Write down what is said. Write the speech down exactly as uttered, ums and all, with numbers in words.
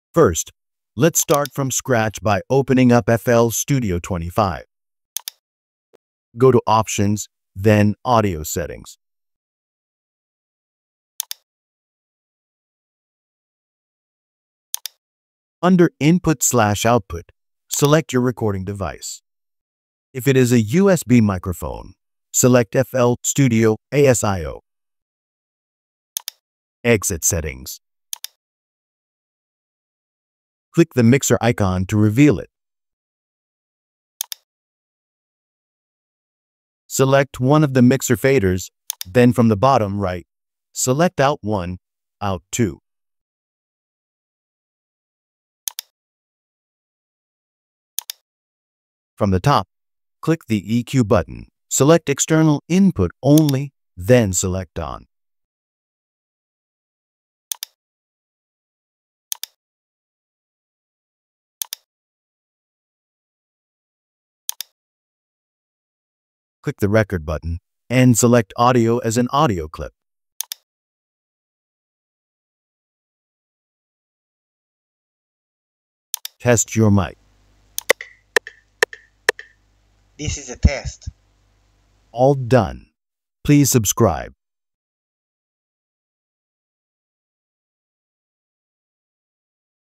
First, let's start from scratch by opening up F L Studio twenty-five. Go to Options, then Audio Settings. Under Input slash Output, select your recording device. If it is a U S B microphone, select F L Studio A S I O. Exit Settings. Click the mixer icon to reveal it. Select one of the mixer faders, then from the bottom right, select Out one, Out two. From the top, click the E Q button, select External Input Only, then select On. Click the Record button and select Audio as an audio clip. Test your mic. This is a test. All done. Please subscribe.